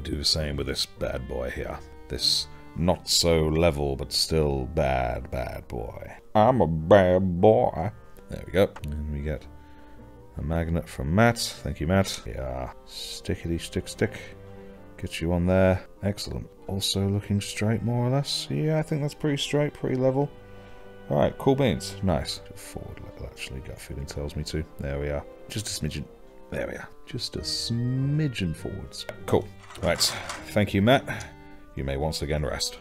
we do the same with this bad boy here. This not so level, but still bad boy. I'm a bad boy. There we go. And we get a magnet from Matt. Thank you, Matt. Yeah. Stickity stick. Get you on there. Excellent. Also looking straight, more or less. Yeah, I think that's pretty straight, pretty level. Alright, cool beans. Nice. Forward level, actually. Gut feeling tells me to. There we are. Just a smidgen. There we are. Just a smidgen forwards. Cool. Right. Thank you, Matt. You may once again rest.